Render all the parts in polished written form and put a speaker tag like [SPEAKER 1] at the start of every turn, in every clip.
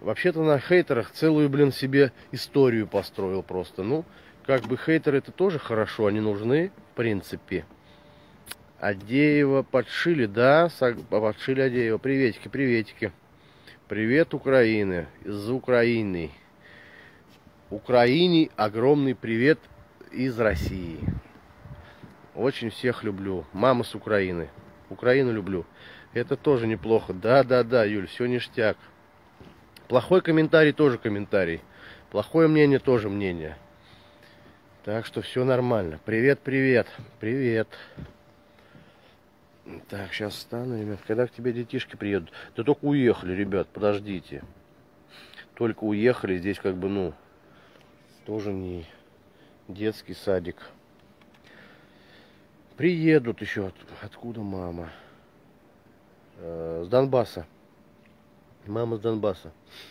[SPEAKER 1] Вообще-то на хейтерах целую, блин, себе историю построил просто. Ну, как бы хейтеры это тоже хорошо, они нужны, в принципе. Адеева подшили, да, подшили Адеева. Приветики, приветики. Привет, Украины, из Украины. Украине огромный привет из России. Очень всех люблю. Мама с Украины. Украину люблю. Это тоже неплохо. Да, Юль, все ништяк. Плохой комментарий тоже комментарий. Плохое мнение тоже мнение. Так что все нормально. Привет, привет. Привет. Так, сейчас встану, ребят. Когда к тебе детишки приедут? Да только уехали, ребят, подождите. Только уехали. Здесь как бы, ну, тоже не детский садик. Приедут еще. Откуда мама? С Донбасса. Мама с Донбасса.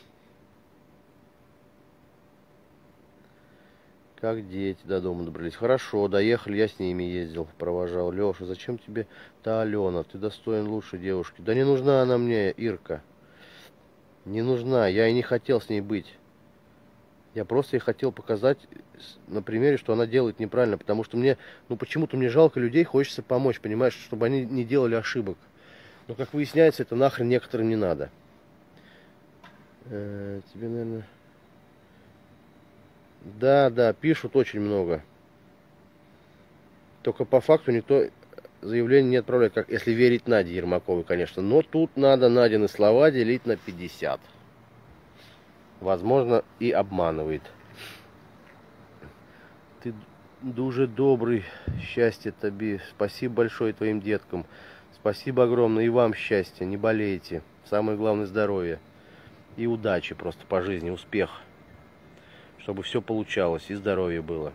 [SPEAKER 1] Как дети до дома добрались? Хорошо, доехали, я с ними ездил, провожал. Леша, зачем тебе та Алена? Ты достоин лучшей девушки. Да не нужна она мне, Ирка. Не нужна, я и не хотел с ней быть. Я просто ей хотел показать на примере, что она делает неправильно. Потому что мне, ну почему-то мне жалко людей, хочется помочь, понимаешь, чтобы они не делали ошибок. Но как выясняется, это нахрен некоторым не надо. Тебе, наверное... Да, пишут очень много. Только по факту никто заявление не отправляет, как если верить Наде Ермаковой, конечно. Но тут надо Надины слова делить на 50. Возможно, и обманывает. Ты дуже добрый, счастья тебе. Спасибо большое твоим деткам. Спасибо огромное и вам счастья. Не болейте. Самое главное здоровье. И удачи просто по жизни, успех. Чтобы все получалось, и здоровье было.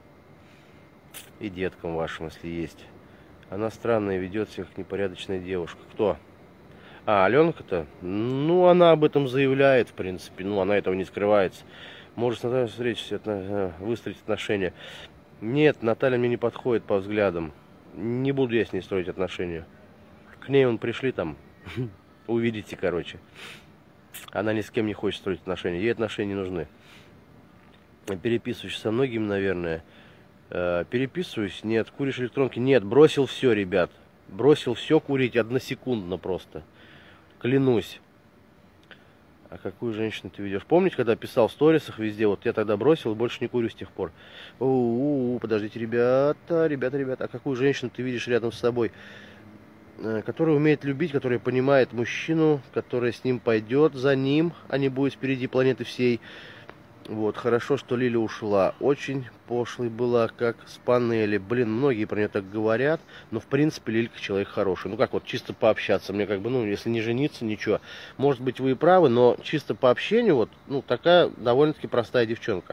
[SPEAKER 1] И деткам вашим, если есть. Она странная, ведет себя как непорядочная девушка. Кто? А, Аленка-то? Ну, она об этом заявляет, в принципе. Ну, она этого не скрывается. Может, с Натальей встретиться, выстроить отношения. Нет, Наталья мне не подходит по взглядам. Не буду я с ней строить отношения. К ней вон пришли там. Увидите, короче. Она ни с кем не хочет строить отношения. Ей отношения не нужны. Переписываешься со многими, наверное. Переписываюсь? Нет. Куришь электронки? Нет. Бросил все, ребят. Бросил все курить односекундно просто. Клянусь. А какую женщину ты ведешь? Помните, когда писал в сторисах везде? Вот я тогда бросил и больше не курю с тех пор. Подождите, ребята. А какую женщину ты видишь рядом с собой? Которая умеет любить, которая понимает мужчину, которая с ним пойдет за ним, а не будет впереди планеты всей. Вот, хорошо, что Лиля ушла. Очень пошлой была, как с панели. Блин, многие про нее так говорят. Но, в принципе, Лилька человек хороший. Ну, как вот, чисто пообщаться. Мне как бы, ну, если не жениться, ничего. Может быть, вы и правы, но чисто по общению, вот, ну, такая довольно-таки простая девчонка.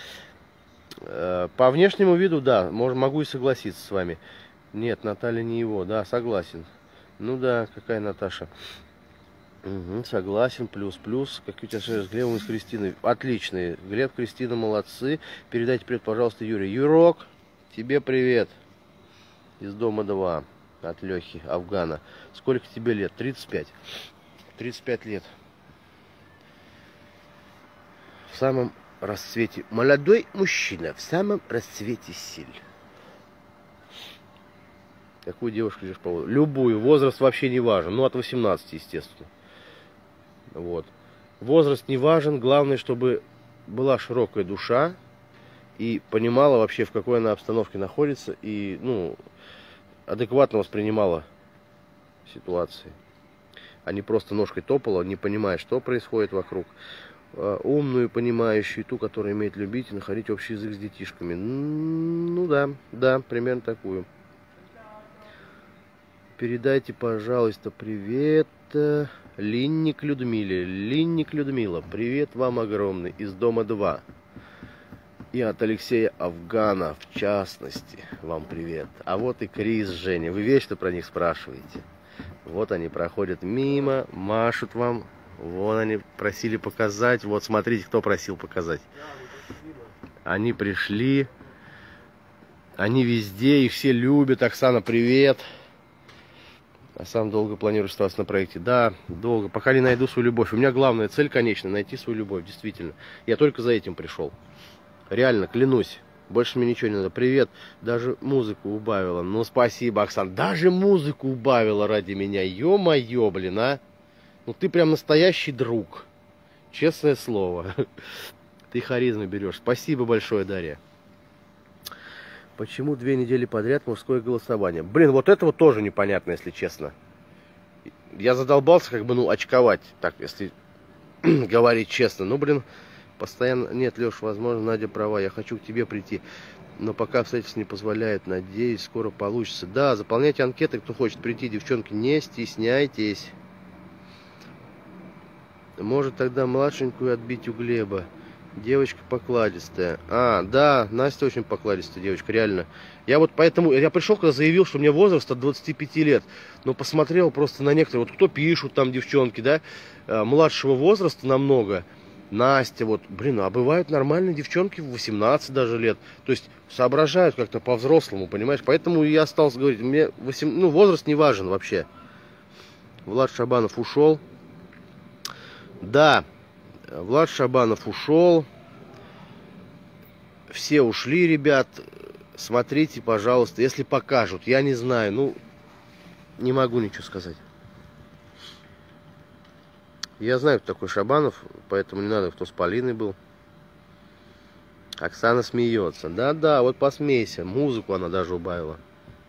[SPEAKER 1] По внешнему виду, да, могу и согласиться с вами. Нет, Наталья не его, да, согласен. Ну да, какая Наташа. Угу, согласен, плюс. Какие у тебя связи с Глебом и с Кристиной? Отличные. Глеб, Кристина, молодцы. Передайте привет, пожалуйста, Юрий. Юрок, тебе привет. Из дома 2. От Лехи, Афгана. Сколько тебе лет? 35. 35 лет. В самом расцвете. Молодой мужчина в самом расцвете сил. Какую девушку идешь по возрасту? Любую. Возраст вообще не важен. Ну, от 18, естественно. Вот. Возраст не важен, главное, чтобы была широкая душа и понимала вообще, в какой она обстановке находится, и, ну, адекватно воспринимала ситуации, а не просто ножкой топала, не понимая, что происходит вокруг. Умную, понимающую, ту, которая умеет любить и находить общий язык с детишками. Ну да, примерно такую. Передайте, пожалуйста, привет Линник Людмиле. Линник Людмила, привет вам огромный из дома 2. И от Алексея Афгана, в частности, вам привет. А вот и Крис, Женя. Вы вечно про них спрашиваете. Вот они проходят мимо, машут вам. Вон они просили показать. Вот смотрите, кто просил показать. Они пришли. Они везде, их все любят. Оксана, привет. А сам долго планируешь оставаться на проекте? Да, долго. Пока не найду свою любовь. У меня главная цель, конечно, найти свою любовь, действительно. Я только за этим пришел. Реально, клянусь. Больше мне ничего не надо. Привет. Даже музыку убавила. Ну, спасибо, Оксан. Даже музыку убавила ради меня. Ё-моё, блин, а. Ну, ты прям настоящий друг. Честное слово. Ты харизмы берешь. Спасибо большое, Дарья. Почему 2 недели подряд мужское голосование? Блин, вот этого тоже непонятно, если честно. Я задолбался, как бы, ну, очковать. Так, если говорить честно. Ну, блин, постоянно... Нет, Леш, возможно, Надя права. Я хочу к тебе прийти. Но пока обстоятельства не позволяют. Надеюсь, скоро получится. Да, заполняйте анкеты, кто хочет прийти. Девчонки, не стесняйтесь. Может, тогда младшенькую отбить у Глеба. Девочка покладистая. А, да, Настя очень покладистая девочка, реально. Я вот поэтому, я пришел, когда заявил, что у меня возраст от 25 лет. Но посмотрел просто на некоторые, вот кто пишут там девчонки, да, младшего возраста намного. Настя, вот, блин, а бывают нормальные девчонки в 18 даже лет. То есть соображают как-то по-взрослому, понимаешь? Поэтому я стал говорить, мне возраст не важен вообще. Влад Шабанов ушел. Да. Влад Шабанов ушел. Все ушли, ребят. Смотрите, пожалуйста, если покажут. Я не знаю, ну, не могу ничего сказать. Я знаю, кто такой Шабанов, поэтому не надо, кто с Полиной был. Оксана смеется. Да-да, вот посмейся. Музыку она даже убавила.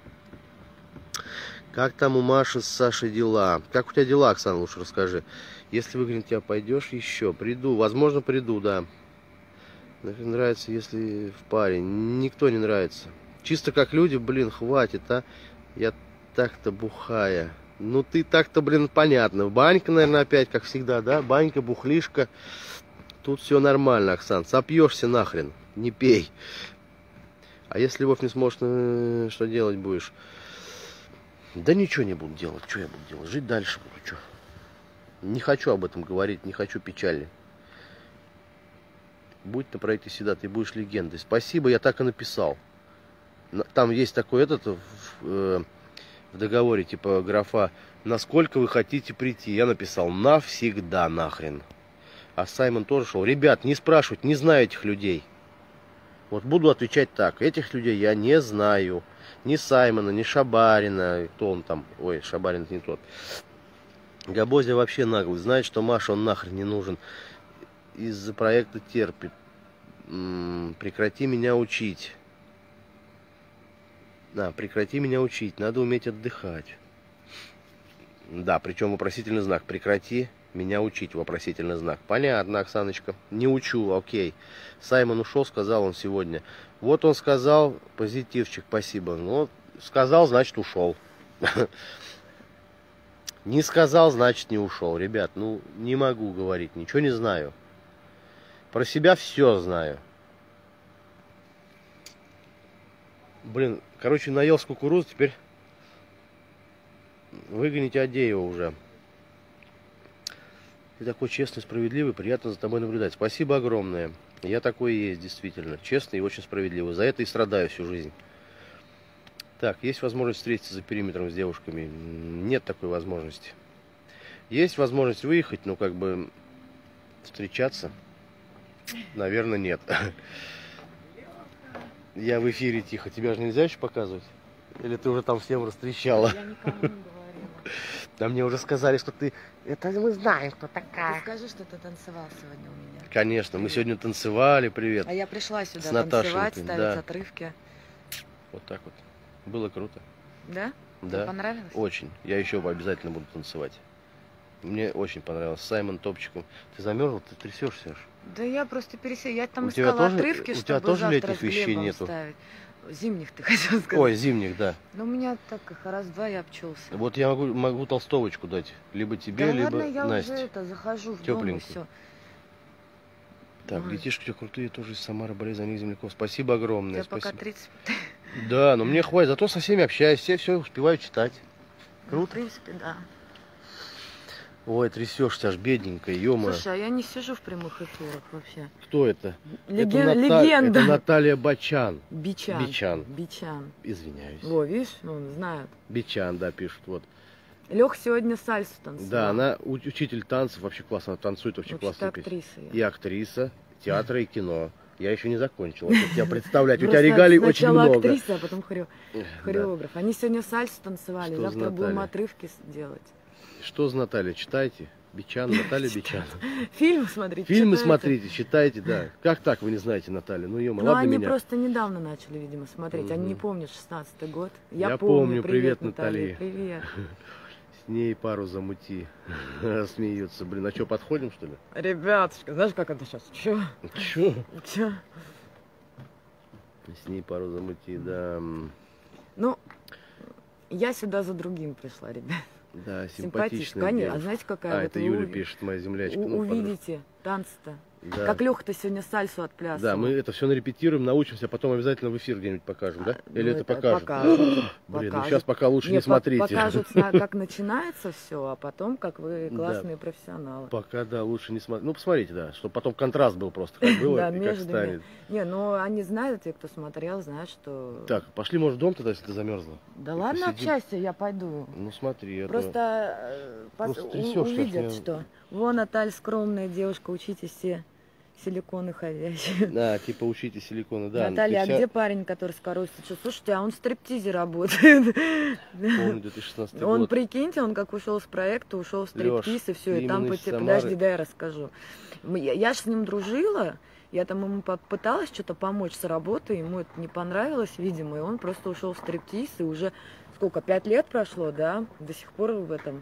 [SPEAKER 1] Как там у Маши с Сашей дела? Как у тебя дела, Оксана, лучше расскажи. Если выгонят тебя, пойдешь еще? Приду. Возможно, приду, да. Нравится, если в паре. Никто не нравится. Чисто как люди, блин, хватит, а. Я так-то бухая. Ну ты так-то, блин, понятно. Банька, наверное, опять, как всегда, да? Банька, бухлишка. Тут все нормально, Оксан. Сопьешься нахрен. Не пей. А если любовь не сможешь, что делать будешь? Да ничего не буду делать. Что я буду делать? Жить дальше буду. Что? Не хочу об этом говорить, не хочу печали. Будь на проекте всегда, ты будешь легендой. Спасибо, я так и написал. Там есть такой в договоре, типа графа, насколько вы хотите прийти. Я написал, навсегда нахрен. А Саймон тоже шел. Ребят, не спрашивать, не знаю этих людей. Вот буду отвечать так. Этих людей я не знаю. Ни Саймона, ни Шабарина. Кто он там? Ой, Шабарин это не тот. Габозя вообще наглый. Знает, что Маша он нахрен не нужен. Из-за проекта терпит. Прекрати меня учить. Да, прекрати меня учить. Надо уметь отдыхать. Да, причем вопросительный знак. Прекрати меня учить. Вопросительный знак. Понятно, Оксаночка. Не учу, окей. Саймон ушел, сказал он сегодня. Вот он сказал, позитивчик, спасибо. Ну, сказал, значит ушел. Не сказал, значит не ушел. Ребят, ну не могу говорить, ничего не знаю. Про себя все знаю. Блин, короче, наелся кукурузу, теперь выгоните Адеева уже. Ты такой честный, справедливый, приятно за тобой наблюдать. Спасибо огромное. Я такой и есть, действительно. Честный и очень справедливый. За это и страдаю всю жизнь. Так, есть возможность встретиться за периметром с девушками? Нет такой возможности. Есть возможность выехать, но как бы встречаться? Наверное, нет. Я в эфире тихо. Тебя же нельзя еще показывать? Или ты уже там всем растрещала?
[SPEAKER 2] Я никому не говорила.
[SPEAKER 1] Да мне уже сказали, что ты... Это мы знаем, кто такая.
[SPEAKER 2] Ты скажи, что ты танцевал сегодня у меня.
[SPEAKER 1] Конечно, мы сегодня танцевали, привет.
[SPEAKER 2] А я пришла сюда
[SPEAKER 1] с
[SPEAKER 2] танцевать,
[SPEAKER 1] Наташенькой,
[SPEAKER 2] ставить
[SPEAKER 1] да.
[SPEAKER 2] отрывки.
[SPEAKER 1] Вот так вот. Было круто.
[SPEAKER 2] Да?
[SPEAKER 1] Да.
[SPEAKER 2] Тебе понравилось?
[SPEAKER 1] Очень. Я еще обязательно буду танцевать. Мне очень понравилось. С Саймон топчиком. Ты замерзла? Ты трясешься аж.
[SPEAKER 2] Да я просто пересела. Я там
[SPEAKER 1] У тебя
[SPEAKER 2] искала
[SPEAKER 1] тоже-
[SPEAKER 2] отрывки,
[SPEAKER 1] у
[SPEAKER 2] чтобы
[SPEAKER 1] тебя тоже
[SPEAKER 2] завтра
[SPEAKER 1] летних
[SPEAKER 2] с
[SPEAKER 1] вещей
[SPEAKER 2] Глебом
[SPEAKER 1] нету?
[SPEAKER 2] ставить. Зимних ты хотел сказать.
[SPEAKER 1] Ой, зимних, да.
[SPEAKER 2] Но у меня так их раз-два я обчелся.
[SPEAKER 1] Вот я могу толстовочку дать. Либо тебе,
[SPEAKER 2] Да
[SPEAKER 1] либо
[SPEAKER 2] ладно, я
[SPEAKER 1] Насте.
[SPEAKER 2] уже захожу в дом и
[SPEAKER 1] Тепленькую.
[SPEAKER 2] все.
[SPEAKER 1] Так,
[SPEAKER 2] Ой.
[SPEAKER 1] детишки у тебя крутые, тоже из Самары, болезнь за них земляков. Спасибо огромное.
[SPEAKER 2] Я пока
[SPEAKER 1] Спасибо.
[SPEAKER 2] 30.
[SPEAKER 1] Да, но мне хватит. Зато со всеми общаюсь, все успеваю читать.
[SPEAKER 2] В
[SPEAKER 1] Круто.
[SPEAKER 2] принципе, да.
[SPEAKER 1] Ой, трясешься аж бедненько, ё-моё.
[SPEAKER 2] Слушай, а я не сижу в прямых эфирах вообще.
[SPEAKER 1] Кто это?
[SPEAKER 2] Легенда.
[SPEAKER 1] Это Наталья Бачан.
[SPEAKER 2] Бичан.
[SPEAKER 1] Бичан.
[SPEAKER 2] Бичан.
[SPEAKER 1] Извиняюсь.
[SPEAKER 2] Во, видишь, он знает.
[SPEAKER 1] Бичан, да, пишут. Вот.
[SPEAKER 2] Лех сегодня сальсу танцевал.
[SPEAKER 1] Да, она учитель танцев, вообще классно, она танцует, вообще классно.
[SPEAKER 2] Актриса.
[SPEAKER 1] И актриса театра и кино. Я еще не закончил. Тебя представлять. У тебя регалий очень много.
[SPEAKER 2] Сначала актриса, а потом хореограф. Они сегодня сальсу танцевали, завтра будем отрывки делать.
[SPEAKER 1] Что за Наталья? Читайте. Бичан, Наталья Бичан.
[SPEAKER 2] Фильмы смотрите.
[SPEAKER 1] Фильмы смотрите, читайте, да. Как так вы не знаете Наталью? Ну, ё-моё, ладно
[SPEAKER 2] они
[SPEAKER 1] меня.
[SPEAKER 2] просто недавно начали, видимо, смотреть. Они не помнят 16-й год.
[SPEAKER 1] Я помню. Привет, Наталья.
[SPEAKER 2] Привет.
[SPEAKER 1] С ней пару замути. Смеются. Блин, а что, подходим, что ли?
[SPEAKER 2] Ребятушка, знаешь, как это сейчас? Чё? Чё?
[SPEAKER 1] С ней пару замути, да.
[SPEAKER 2] Ну, я сюда за другим пришла, ребят.
[SPEAKER 1] Да, симпатичная.
[SPEAKER 2] Конечно. А знаете, какая вот
[SPEAKER 1] это Юля пишет, моя землячка.
[SPEAKER 2] Увидите танцы-то.
[SPEAKER 1] Да.
[SPEAKER 2] Как Леха-то сегодня сальсу отплясывал.
[SPEAKER 1] Да, мы это все нарепетируем, научимся, а потом обязательно в эфир где-нибудь покажем, да? Или это покажут? Блин, ну сейчас пока лучше не смотрите.
[SPEAKER 2] Покажут, как начинается все, а потом, как вы классные профессионалы.
[SPEAKER 1] Пока, да, лучше не смотреть. Ну, посмотрите, да, чтобы потом контраст был просто, как было и как станет.
[SPEAKER 2] Не, ну они знают, те, кто смотрел, знают, что...
[SPEAKER 1] Так, пошли, может, в дом тогда, если ты замерзла?
[SPEAKER 2] Да ладно, общайся, я пойду.
[SPEAKER 1] Ну, смотри, это...
[SPEAKER 2] Просто увидят, что... Вон, Наталья, скромная девушка, учитесь все. Силиконы ходячие.
[SPEAKER 1] Да, типа учите силиконы, да.
[SPEAKER 2] Наталья, а где парень, который с коростью? Слушайте, а он в стриптизе работает.
[SPEAKER 1] Помню, 2016 год.
[SPEAKER 2] Он, прикиньте, он как ушел с проекта, ушел в стриптиз, и все, и там, подожди, дай я расскажу. Я же с ним дружила, я там ему пыталась что-то помочь с работой, ему это не понравилось, видимо, и он просто ушел в стриптиз, и уже, сколько, 5 лет прошло, да, до сих пор в этом...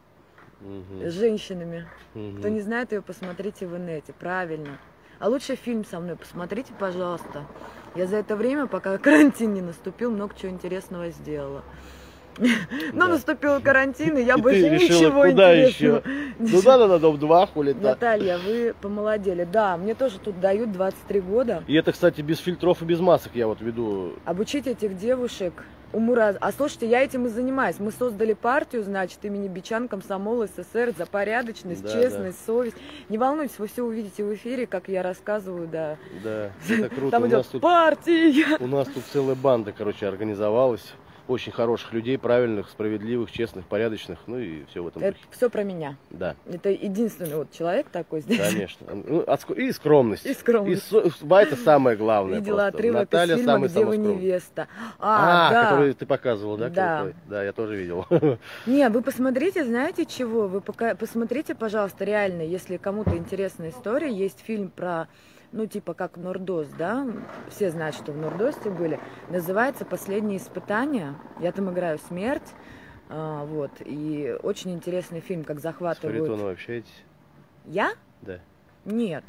[SPEAKER 2] с женщинами. Кто не знает ее, посмотрите в инете, правильно. А лучше фильм со мной посмотрите, пожалуйста. Я за это время, пока карантин не наступил, много чего интересного сделала. Но наступил карантин, и я больше ничего интересного.
[SPEAKER 1] Ну да, на дом 2, хули так.
[SPEAKER 2] Наталья, вы помолодели. Да, мне тоже тут дают 23 года.
[SPEAKER 1] И это, кстати, без фильтров и без масок я вот веду.
[SPEAKER 2] Обучить этих девушек уму-раз. А слушайте, я этим и занимаюсь. Мы создали партию, значит, имени Бичан, комсомол СССР за порядочность, честность, совесть. Не волнуйтесь, вы все увидите в эфире, как я рассказываю, да.
[SPEAKER 1] Да, это круто.
[SPEAKER 2] Там идет партия.
[SPEAKER 1] У нас тут целая банда, короче, организовалась. Очень хороших людей, правильных, справедливых, честных, порядочных, ну и все в этом духе.
[SPEAKER 2] Это все про меня.
[SPEAKER 1] Да.
[SPEAKER 2] Это единственный вот человек такой здесь.
[SPEAKER 1] Конечно. Ну, и скромность.
[SPEAKER 2] И скромность.
[SPEAKER 1] Это самое главное.
[SPEAKER 2] Видела
[SPEAKER 1] просто.
[SPEAKER 2] отрывок
[SPEAKER 1] Наталья
[SPEAKER 2] из фильма, где вы невеста. Да.
[SPEAKER 1] Который ты показывал, да?
[SPEAKER 2] Да.
[SPEAKER 1] Да, я тоже видел.
[SPEAKER 2] Не, вы посмотрите, знаете чего? Вы посмотрите, пожалуйста, реально, если кому-то интересна история, есть фильм про... Ну, типа как Нордоз, да? Все знают, что в Нордосте были. Называется «Последние испытания». Я там играю смерть. Вот. И очень интересный фильм, как захватывают...
[SPEAKER 1] С Фаритоновой общаетесь?
[SPEAKER 2] Я?
[SPEAKER 1] Да.
[SPEAKER 2] Нет.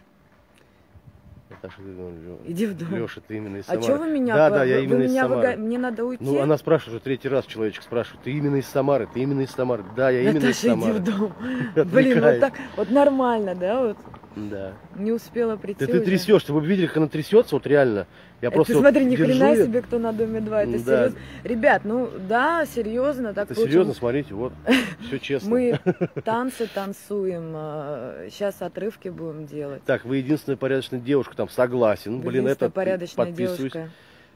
[SPEAKER 1] Наташа,
[SPEAKER 2] иди в дом.
[SPEAKER 1] Леша, ты именно из Самары.
[SPEAKER 2] А что вы меня...
[SPEAKER 1] Да, я именно из Самары.
[SPEAKER 2] Мне надо уйти.
[SPEAKER 1] Ну, она спрашивает, уже 3-й раз человечек спрашивает, ты именно из Самары, ты именно из Самары. Да, я именно из Самары.
[SPEAKER 2] Иди в дом. Блин, вот так, вот нормально, да, вот.
[SPEAKER 1] Да.
[SPEAKER 2] Не успела прийти.
[SPEAKER 1] Ты трясешься, вы видели, как она трясется, вот реально. Я просто
[SPEAKER 2] смотри, ни хрена себе, кто на доме 2, это
[SPEAKER 1] да.
[SPEAKER 2] Серьезно. Ребят, ну да, серьезно. Так
[SPEAKER 1] это серьезно, смотрите, вот, все честно.
[SPEAKER 2] Мы танцы танцуем, сейчас отрывки будем делать.
[SPEAKER 1] Так, вы единственная порядочная девушка, там, согласен. Блин, это
[SPEAKER 2] порядочная девушка.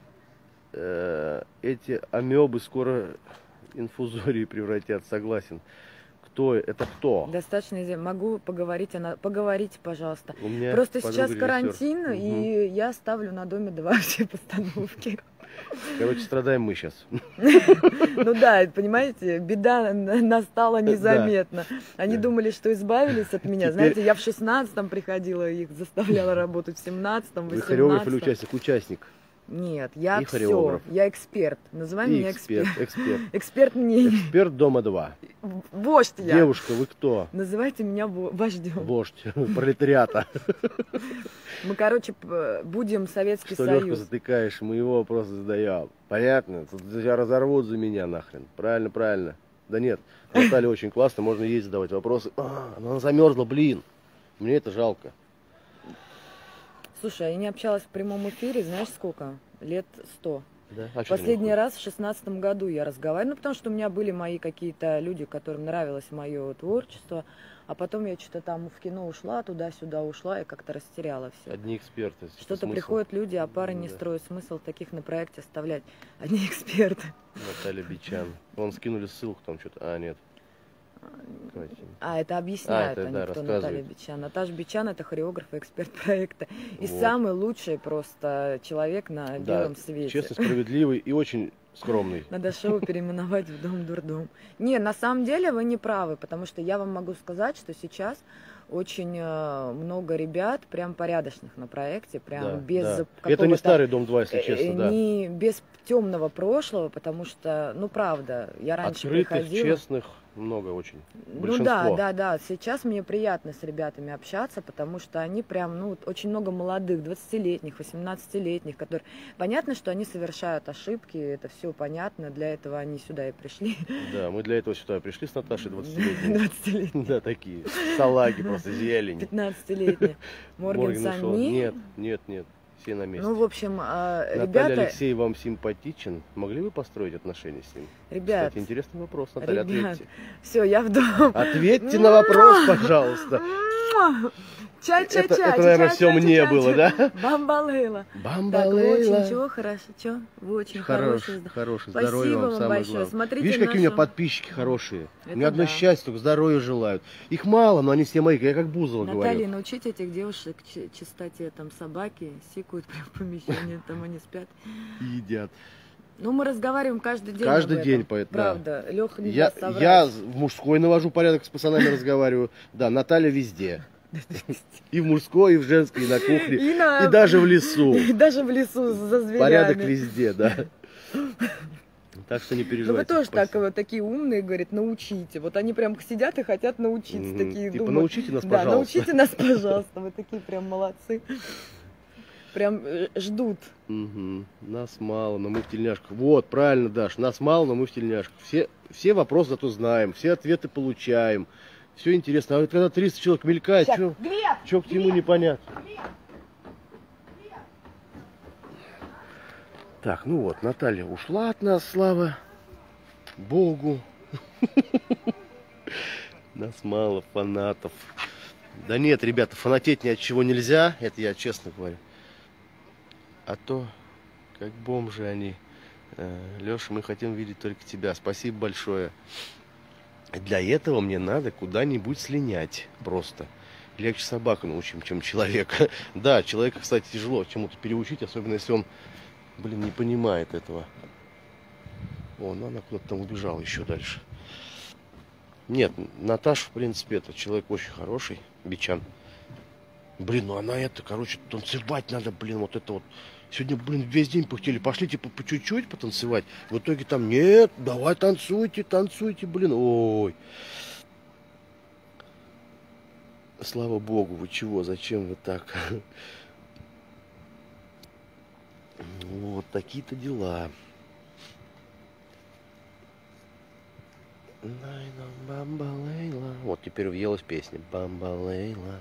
[SPEAKER 1] Эти амебы скоро инфузории превратят, согласен. Кто это кто?
[SPEAKER 2] Достаточно, могу поговорить, поговорите, пожалуйста.
[SPEAKER 1] Просто
[SPEAKER 2] сейчас карантин, и я ставлю на доме 2 все постановки.
[SPEAKER 1] Короче, страдаем мы сейчас.
[SPEAKER 2] Ну да, понимаете, беда настала незаметно. Они думали, что избавились от меня. Знаете, я в 16-м приходила, их заставляла работать в 17-м, в 18-м.
[SPEAKER 1] Вы хореограф или участник? Участник.
[SPEAKER 2] Нет, я все, я эксперт. Называй меня эксперт. Эксперт мнений.
[SPEAKER 1] Эксперт дома 2.
[SPEAKER 2] Вождь я.
[SPEAKER 1] Девушка, вы кто?
[SPEAKER 2] Называйте меня вождем.
[SPEAKER 1] Вождь пролетариата.
[SPEAKER 2] Мы, короче, будем Советский
[SPEAKER 1] Союз. Что Лёшку затыкаешь, мы его вопросы задаем. Понятно? Тут тебя разорвут за меня нахрен. Правильно, правильно. Да нет, Наталья очень классно, можно ей задавать вопросы. Она замерзла, блин. Мне это жалко.
[SPEAKER 2] Слушай, я не общалась в прямом эфире, знаешь сколько? Лет 100.
[SPEAKER 1] Да?
[SPEAKER 2] Последний раз в 16-м году я разговаривала, ну потому что у меня были мои какие-то люди, которым нравилось мое творчество, а потом я что-то там в кино ушла, туда-сюда ушла и как-то растеряла все.
[SPEAKER 1] Одни эксперты.
[SPEAKER 2] Что-то приходят люди, а пары не строят смысл таких на проекте оставлять. Одни эксперты.
[SPEAKER 1] Наталья Бичан. Вон скинули ссылку там что-то. Нет.
[SPEAKER 2] Это объясняют они, кто Наталья Бичан. Наташа Бичан — это хореограф и эксперт проекта. И самый лучший просто человек на белом свете.
[SPEAKER 1] Честно, справедливый и очень скромный.
[SPEAKER 2] Надо шоу переименовать в Дом-дурдом. Не, на самом деле вы не правы, потому что я вам могу сказать, что сейчас очень много ребят, прям порядочных на проекте, прям без какого-то...
[SPEAKER 1] Это не старый Дом-2, если честно,
[SPEAKER 2] не без темного прошлого, потому что, ну правда, я раньше приходила...
[SPEAKER 1] честных много очень.
[SPEAKER 2] Ну да, сейчас мне приятно с ребятами общаться, потому что они прям, ну, очень много молодых, 20-летних, 18-летних, которые... Понятно, что они совершают ошибки, это все понятно, для этого они сюда и пришли.
[SPEAKER 1] Да, мы для этого сюда пришли с Наташей 20-летней.
[SPEAKER 2] 20-летней.
[SPEAKER 1] Да, такие салаги, просто зелень.
[SPEAKER 2] 15-летняя. Моргенсон
[SPEAKER 1] нет. Все на месте.
[SPEAKER 2] Ну, в общем,
[SPEAKER 1] Наталья
[SPEAKER 2] ребята...
[SPEAKER 1] Алексей вам симпатичен? Могли бы построить отношения с ним?
[SPEAKER 2] Ребят,
[SPEAKER 1] кстати, интересный вопрос, Наталья, ответьте.
[SPEAKER 2] Все, я в дом.
[SPEAKER 1] Ответьте на вопрос, пожалуйста.
[SPEAKER 2] Это,
[SPEAKER 1] наверное, все мне было, да?
[SPEAKER 2] Бамбалейла.
[SPEAKER 1] Бамбалейла.
[SPEAKER 2] Так, очень хорошо, что? Вы очень хороший.
[SPEAKER 1] Хороший, здоровья вам, самое
[SPEAKER 2] большое.
[SPEAKER 1] главное.
[SPEAKER 2] Смотрите,
[SPEAKER 1] видишь, какие у меня подписчики хорошие?
[SPEAKER 2] Это
[SPEAKER 1] мне одно счастье, только здоровья желают. Их мало, но они все мои, я как Бузова говорю.
[SPEAKER 2] Наталья, научите этих девушек чистоте, там собаки сикают прям в помещении, там они спят.
[SPEAKER 1] И едят.
[SPEAKER 2] Ну, мы разговариваем каждый день.
[SPEAKER 1] Каждый день, поэтому.
[SPEAKER 2] Правда, Леха не даст соврать.
[SPEAKER 1] Я в мужской навожу порядок, с пацанами разговариваю. Да, Наталья везде. И в мужской, и в женской, и на кухне, и даже в лесу.
[SPEAKER 2] И даже в лесу за зверями.
[SPEAKER 1] Порядок везде, да. Так что не переживайте.
[SPEAKER 2] Ну вы тоже такие умные, говорит, научите. Вот они прям сидят и хотят научиться. Такие
[SPEAKER 1] типа,
[SPEAKER 2] думают,
[SPEAKER 1] научите нас, пожалуйста.
[SPEAKER 2] Да, научите нас, пожалуйста. Вы такие прям молодцы. Прям ждут.
[SPEAKER 1] Нас мало, но мы в тельняшках. Вот, правильно, Даш, нас мало, но мы в тельняшках. Все вопросы зато знаем, все ответы получаем. Все интересно. А вот когда 300 человек мелькает, что к чему непонятно. Так, ну вот, Наталья ушла от нас, слава Богу. Нас мало фанатов. Да нет, ребята, фанатеть ни от чего нельзя, это я честно говорю. А то, как бомжи они. Леша, мы хотим видеть только тебя. Спасибо большое. Для этого мне надо куда-нибудь слинять просто. Легче собаку научим, чем человека. Да, человека, кстати, тяжело чему-то переучить, особенно если он, не понимает этого. Вон, она куда-то там убежала еще дальше. Нет, Наташа, в принципе, это человек очень хороший, Бичан. Ну она танцевать надо, вот это вот. Сегодня, весь день пыхтели, пошли типа по чуть-чуть потанцевать. В итоге там, нет, давай танцуйте, ой. Слава Богу, вы чего, зачем вы так? Вот такие-то дела. Вот теперь въелась песня. Бамбалейла.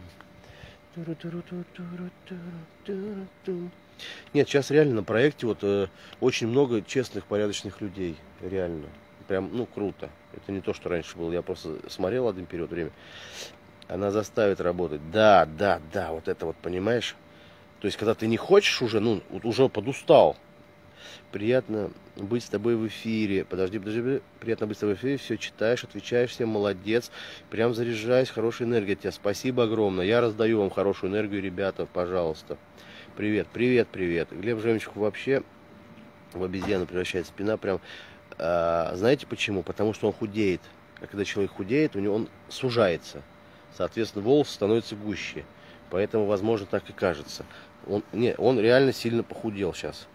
[SPEAKER 1] Нет, сейчас реально на проекте очень много честных, порядочных людей. Реально. Прям, круто. Это не то, что раньше было. Я просто смотрел один период времени. Она заставит работать. Да, вот это вот, понимаешь? То есть, когда ты не хочешь уже, уже подустал. Приятно быть с тобой в эфире. Подожди. Приятно быть с тобой в эфире. Все читаешь, отвечаешь всем. Молодец. Прям заряжаюсь. Хорошая энергия от тебя. Спасибо огромное. Я раздаю вам хорошую энергию, ребята. Пожалуйста. Привет. Глеб Жемчуг вообще в обезьяну превращает. Спина прям... знаете почему? Потому что он худеет. А когда человек худеет, у него он сужается. Соответственно, волосы становятся гуще. Поэтому, возможно, так и кажется. Он реально сильно похудел сейчас.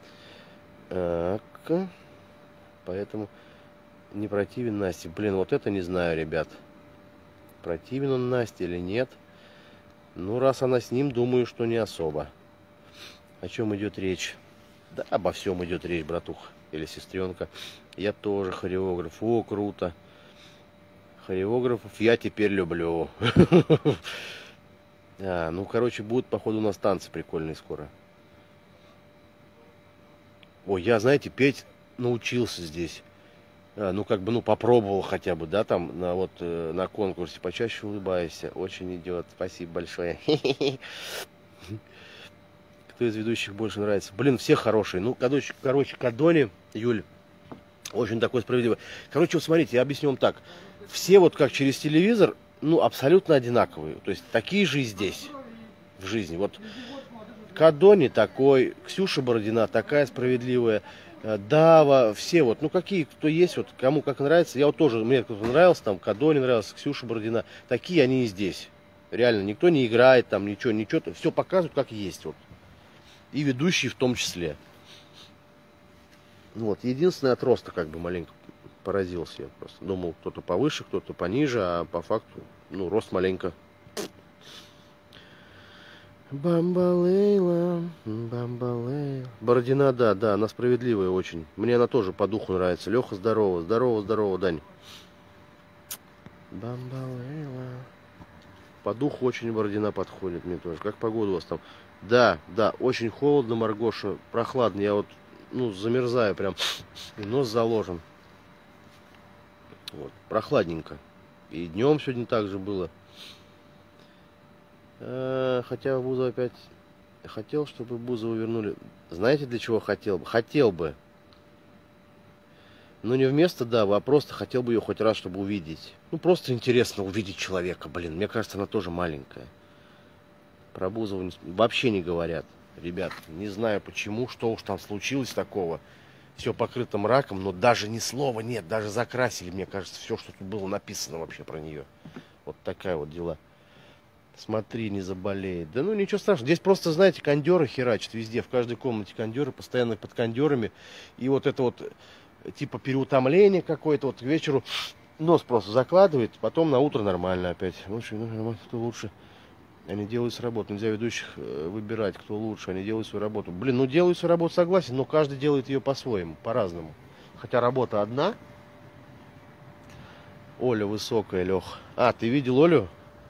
[SPEAKER 1] Поэтому не противен Насте. Вот это не знаю, ребят. Противен он Насте или нет. Раз она с ним, думаю, что не особо. О чем идет речь? Да, обо всем идет речь, братуха или сестренка. Я тоже хореограф. О, круто. Хореографов я теперь люблю. Будут, походу, у нас танцы прикольные скоро. Ой, я, знаете, петь научился здесь. Попробовал хотя бы, да, там, на конкурсе. Почаще улыбайся. Очень идет. Спасибо большое. Кто из ведущих больше нравится? Все хорошие. Кадони, Юль, очень такой справедливый. Вот смотрите, я объясню вам так. все вот как через телевизор, ну, абсолютно одинаковые. То есть такие же и здесь, в жизни. Вот Кадони такой, Ксюша Бородина такая справедливая, Дава, все вот, ну какие, кто есть, вот кому как нравится. Я вот тоже, мне кто-то нравился, там Кадони нравился, Ксюша Бородина, такие они и здесь. Реально, никто не играет там, ничего, все показывают как есть вот. И ведущие в том числе. Вот, единственное, от роста как бы маленько поразился я просто. Думал, кто-то повыше, кто-то пониже, а по факту, ну, рост маленько. Бамбалейла, бамбалейла. Бородина, да, она справедливая очень. Мне она тоже по духу нравится. Леха, здорово, Дань. Бамбалейла. По духу очень Бородина подходит мне тоже. Как погода у вас там? Да, очень холодно, Маргоша, прохладно. Я вот, ну, замерзаю прям. И нос заложен. Вот, прохладненько. И днем сегодня так же было. Хотя Бузова опять... Хотел, чтобы Бузову вернули. Знаете, для чего хотел бы? Хотел бы. Но не вместо Давы, а просто хотел бы ее хоть раз, чтобы увидеть. Ну, просто интересно увидеть человека, блин. Мне кажется, она тоже маленькая. Про Бузову вообще не говорят. Ребят, не знаю почему, что уж там случилось такого. Все покрыто мраком, но даже ни слова нет. Даже закрасили, мне кажется, все, что тут было написано вообще про нее. Вот такая вот дела. Смотри, не заболеет. Да ну ничего страшного. Здесь просто, знаете, кондеры херачат везде. В каждой комнате кондеры, постоянно под кондерами. И вот это вот типа переутомление какое-то. Вот к вечеру нос просто закладывает. Потом на утро нормально опять. Лучше, ну, кто лучше. Они делают свою работу. Нельзя ведущих выбирать, кто лучше. Они делают свою работу. Блин, ну делают свою работу, согласен. Но каждый делает ее по-своему, по-разному. Хотя работа одна. Оля высокая, Лех. А, ты видел Олю?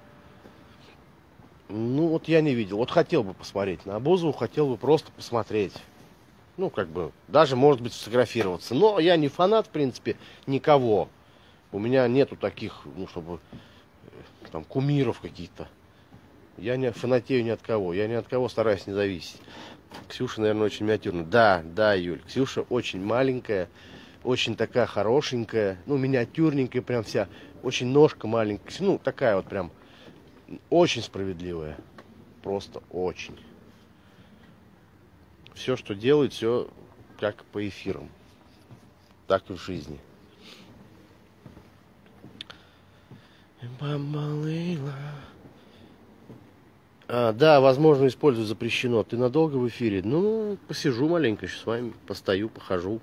[SPEAKER 1] Ну, вот я не видел. Вот хотел бы посмотреть на Бузову, хотел бы просто посмотреть. Ну, как бы, даже, может быть, сфотографироваться. Но я не фанат, в принципе, никого. У меня нету таких, ну, чтобы, там, кумиров каких-то. Я не фанатею ни от кого. Я ни от кого стараюсь не зависеть. Ксюша, наверное, очень миниатюрная. Да, Юль. Ксюша очень маленькая, очень такая хорошенькая, ну, миниатюрненькая прям вся. Очень ножка маленькая. Ну, такая вот прям... Очень справедливая. Просто очень. Все, что делает, все как по эфирам. Так и в жизни. Бамбалейла. Да, возможно, использовать запрещено. Ты надолго в эфире? Ну, посижу маленько еще с вами. Постою, похожу.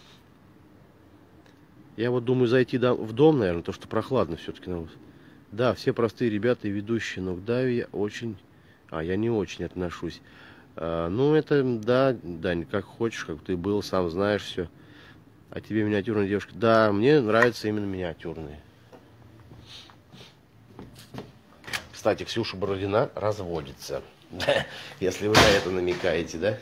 [SPEAKER 1] Я вот думаю зайти в дом, наверное, потому что прохладно все-таки на улице. Да, все простые ребята и ведущие, но к Даве я очень... я не очень отношусь. Ну, это, да, Дань, как хочешь, как ты был, сам знаешь все. А тебе миниатюрная девушка? Да, мне нравятся именно миниатюрные. Кстати, Ксюша Бородина разводится. Если вы на это намекаете, да?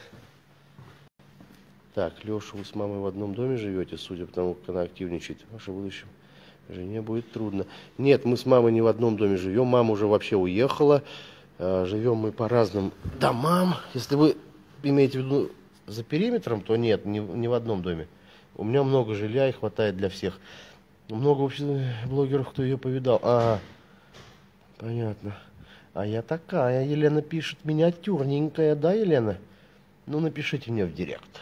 [SPEAKER 1] Так, Леша, вы с мамой в одном доме живете, судя по тому, как она активничает. В вашем будущем жене будет трудно. Нет, мы с мамой не в одном доме живем. Мама уже вообще уехала. Живем мы по разным домам. Если вы имеете в виду за периметром, то нет, не в одном доме. У меня много жилья и хватает для всех. Много вообще блогеров, кто ее повидал. Понятно. А я такая, Елена пишет, миниатюрненькая, да, Елена? Ну, напишите мне в директ.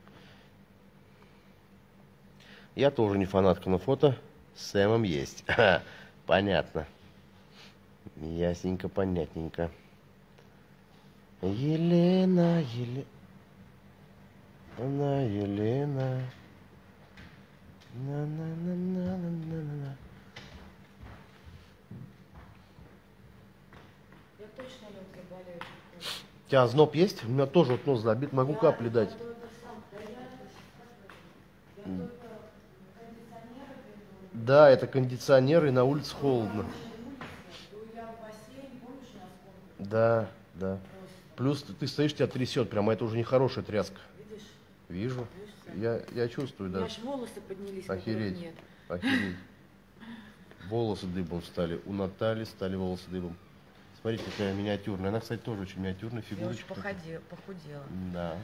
[SPEAKER 1] Я тоже не фанатка, но фото с Сэмом есть. Понятно. Ясненько, понятненько. Елена. Она Елена. На-на-на-на-на-на-на.
[SPEAKER 2] Я точно не болею.
[SPEAKER 1] У тебя озноб есть? У меня тоже вот нос забит, могу капли дать. Да, это кондиционер, и на улице холодно. Да. Плюс ты стоишь, тебя трясет, прямо это уже нехорошая тряска.
[SPEAKER 2] Видишь?
[SPEAKER 1] Вижу. Я чувствую, да.
[SPEAKER 2] У меня аж волосы поднялись.
[SPEAKER 1] Охереть.
[SPEAKER 2] Нет.
[SPEAKER 1] Охереть. Волосы дыбом стали. У Натальи стали волосы дыбом. Смотрите, какая миниатюрная. Она, кстати, тоже очень миниатюрная фигурочка.
[SPEAKER 2] Я очень похудела.
[SPEAKER 1] Да.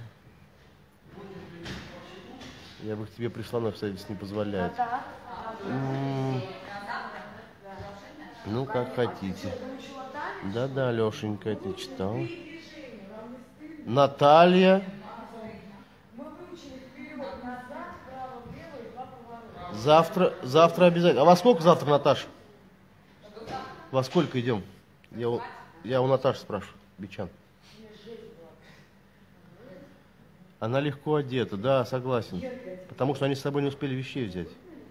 [SPEAKER 1] Я бы к тебе пришла, но обстоятельства не позволяют. Ну, как хотите. Да-да, Лешенька, ты читал. Наталья. Завтра обязательно. А во сколько завтра, Наташа? Во сколько идем? Я у Наташи спрашиваю, Бичан. Она легко одета, да, согласен. Потому что они с собой не успели вещей взять.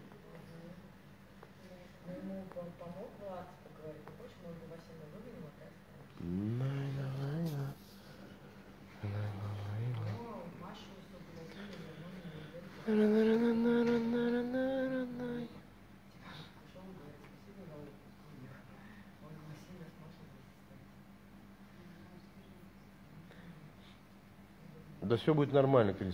[SPEAKER 1] Да все будет нормально, Крис.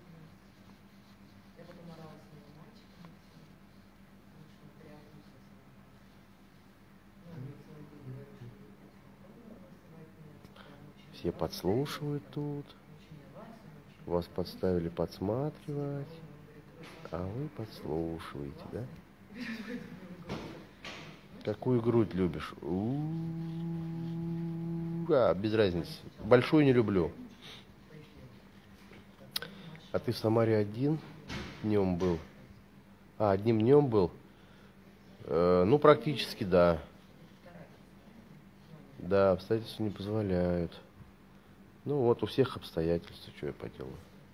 [SPEAKER 1] Все подслушивают тут. Вас подставили подсматривать. А вы подслушиваете, да? Какую грудь любишь? Без разницы. Большую не люблю. А ты в Самаре один днем был? Одним днем был? Ну, практически, да. Да, обстоятельства не позволяют. Ну, вот у всех обстоятельства, что я поделаю.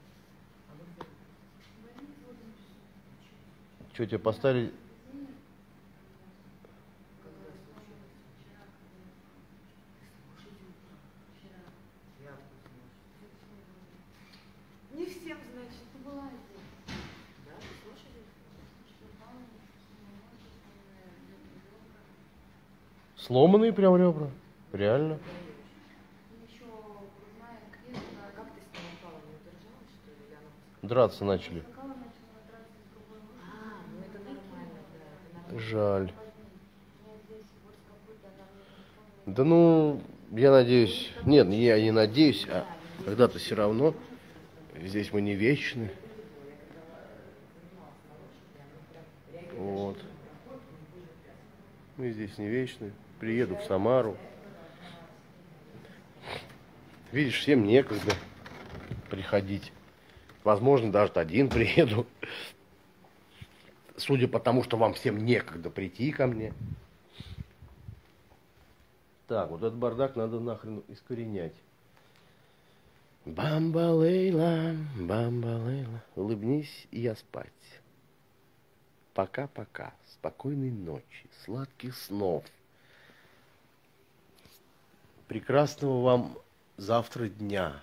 [SPEAKER 1] Что, тебе поставили...
[SPEAKER 2] Не всем, значит, ты была здесь. Да, слушали?
[SPEAKER 1] Сломанные прям ребра? Реально? Драться начали. Жаль. Да ну, я надеюсь... Нет, я не надеюсь, а когда-то все равно. Здесь мы не вечны. Вот. Мы здесь не вечны. Приеду в Самару. Видишь, всем некогда приходить. Возможно, даже один приеду. Судя по тому, что вам всем некогда прийти ко мне. Так, вот этот бардак надо нахрен искоренять. Бамбалейла, бамбалейла. Улыбнись, и я спать. Пока-пока. Спокойной ночи. Сладких снов. Прекрасного вам завтра дня.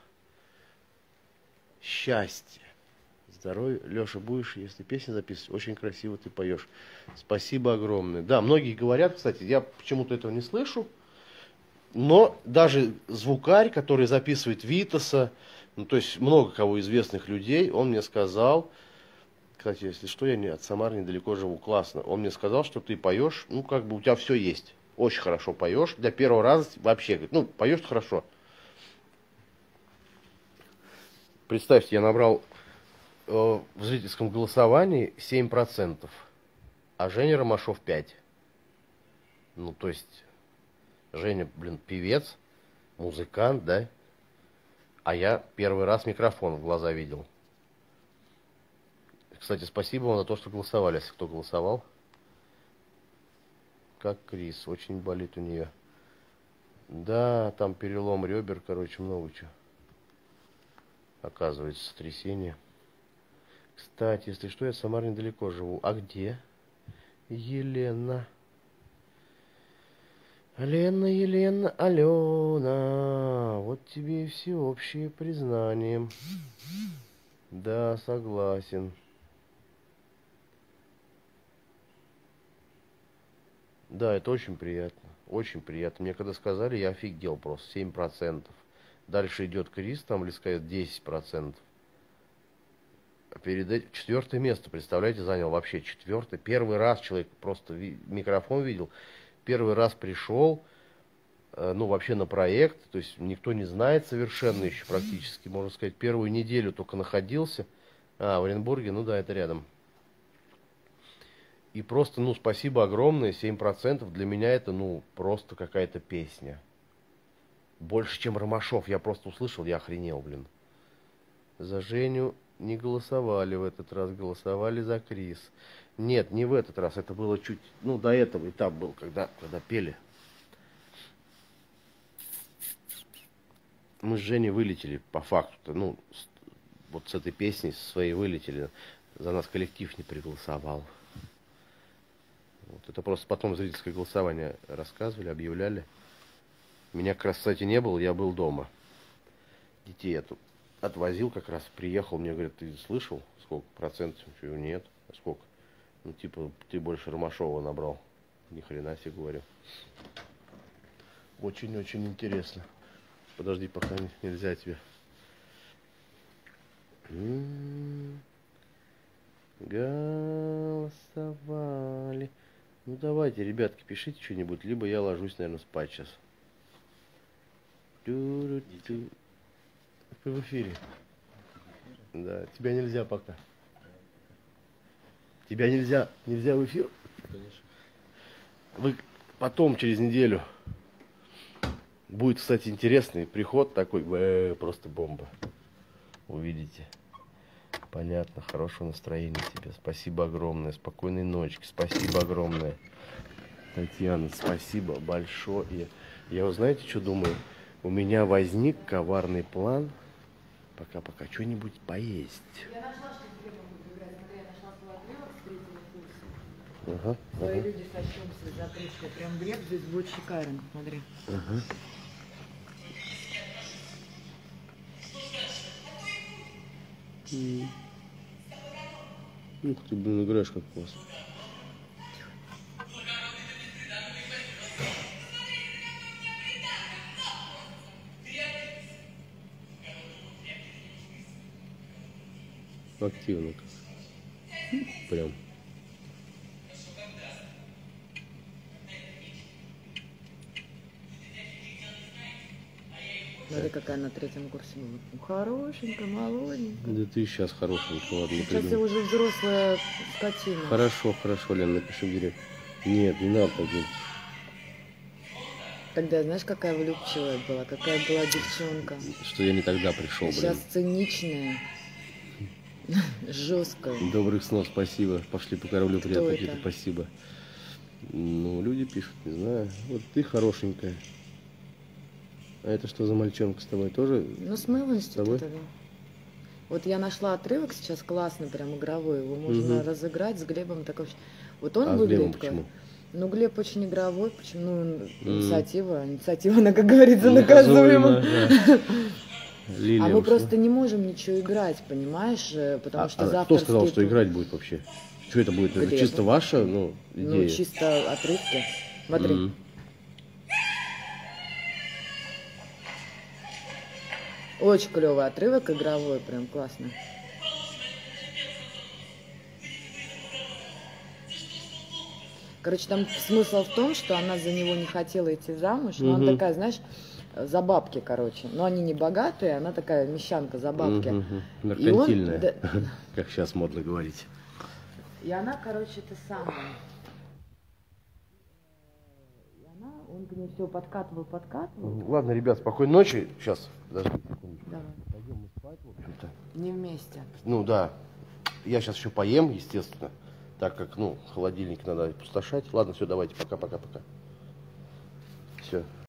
[SPEAKER 1] Счастья. Здоровья. Леша, будешь, если песни записывать, очень красиво ты поешь. Спасибо огромное. Да, многие говорят, кстати, я почему-то этого не слышу. Но даже звукарь, который записывает Витаса, ну, то есть много кого известных людей, он мне сказал, кстати, если что, я не от Самары недалеко живу, классно, он мне сказал, что ты поешь, ну, как бы у тебя все есть, очень хорошо поешь, для первого раза вообще, ну, поешь хорошо. Представьте, я набрал в зрительском голосовании 7%, а Женя Ромашов 5%. Ну, то есть... Женя, блин, певец, музыкант, да? А я первый раз микрофон в глаза видел. Кстати, спасибо вам за то, что голосовали, если кто голосовал. Как Крис, очень болит у нее. Да, там перелом ребер, короче, много чего. Оказывается, сотрясение. Кстати, если что, я в Самаре недалеко живу. А где? Елена. Елена, Алена, вот тебе и всеобщее признание. Да, согласен. Да, это очень приятно. Очень приятно. Мне когда сказали, я офигел просто. 7%. Дальше идет Крис, там, или сказать, 10%. А перед этим 4-е место, представляете, занял вообще 4-е. Первый раз человек просто микрофон видел. Первый раз пришел, ну, вообще на проект, то есть никто не знает совершенно еще практически, можно сказать, первую неделю только находился. В Оренбурге, ну да, это рядом. И просто, ну, спасибо огромное, 7% для меня это, ну, просто какая-то песня. Больше, чем Ромашов. Я просто услышал, я охренел, блин. За Женю не голосовали в этот раз, голосовали за Крис. Нет, не в этот раз, это было чуть, ну, до этого этап был, когда пели. Мы с Женей вылетели, по факту-то, ну, вот с этой песней своей вылетели. За нас коллектив не приголосовал. Вот, это просто потом зрительское голосование рассказывали, объявляли. Меня как раз, кстати, не было, я был дома. Детей я тут отвозил как раз, приехал, мне говорят, ты слышал, сколько процентов? Я говорю, нет. А сколько? Ну, типа, ты больше Ромашова набрал. Ни хрена себе, говорю. Очень-очень интересно. Подожди, пока нельзя тебе. Голосовали. Ну, давайте, ребятки, пишите что-нибудь, либо я ложусь, наверное, спать сейчас. Ты в эфире. Да, тебя нельзя пока. Тебя нельзя в эфир? Конечно. Вы потом, через неделю, будет, кстати, интересный приход такой, просто бомба. Увидите. Понятно, хорошего настроения тебе. Спасибо огромное, спокойной ночки. Спасибо огромное. Татьяна, спасибо большое. Я, вот знаете, что думаю? У меня возник коварный план. Пока что-нибудь поесть.
[SPEAKER 2] Я нашла, что тебе могут играть. Смотри, я нашла свой отрывок с третьего курса. Свои люди сочтемся за запрещение. Прям греб здесь будет шикарен. Смотри.
[SPEAKER 1] Ух ты, блин, играешь как классно. Активно как. Прям.
[SPEAKER 2] Смотри, какая на третьем курсе была. Хорошенькая, молоденькая.
[SPEAKER 1] Да ты сейчас хорошенькая, ладно.
[SPEAKER 2] Сейчас я уже взрослая скотина.
[SPEAKER 1] Хорошо, Лен, напиши в директ. Нет, не надо так делать.
[SPEAKER 2] Тогда знаешь, какая влюбчивая была, какая была девчонка.
[SPEAKER 1] Что я не тогда пришел, блин.
[SPEAKER 2] Сейчас циничная, жесткая.
[SPEAKER 1] Добрых снов, спасибо. Пошли по кораблю, приятно
[SPEAKER 2] это?
[SPEAKER 1] Спасибо. Ну, люди пишут, не знаю. Вот ты хорошенькая. А это что за мальчонка с тобой тоже?
[SPEAKER 2] Ну, с моего института. Вот я нашла отрывок сейчас классный, прям игровой. Его можно разыграть с Глебом. Так вообще. Вот он выглядит.
[SPEAKER 1] Почему?
[SPEAKER 2] Ну, Глеб очень игровой, почему? Ну, инициатива, она, как говорится, наказуема. А мы просто не можем ничего играть, понимаешь? Потому что завтра...
[SPEAKER 1] Кто сказал, что играть будет вообще? Что это будет? Это чисто ваша, ну, идея?
[SPEAKER 2] Ну, чисто отрывки. Смотри. Очень клевый отрывок, игровой, прям классно. Короче, там смысл в том, что она за него не хотела идти замуж, но она такая, знаешь, за бабки, короче. Но они не богатые, она такая мещанка за бабки.
[SPEAKER 1] Меркантильная, как сейчас модно говорить.
[SPEAKER 2] И она, короче, это самое. Он к ней все подкатывал.
[SPEAKER 1] Ладно, ребят, спокойной ночи. Сейчас, подожди.
[SPEAKER 2] Давай.
[SPEAKER 1] Пойдем мы спать, в общем-то.
[SPEAKER 2] Не вместе.
[SPEAKER 1] Ну да. Я сейчас еще поем, естественно. Так как, ну, холодильник надо опустошать. Ладно, все, давайте, пока. Все.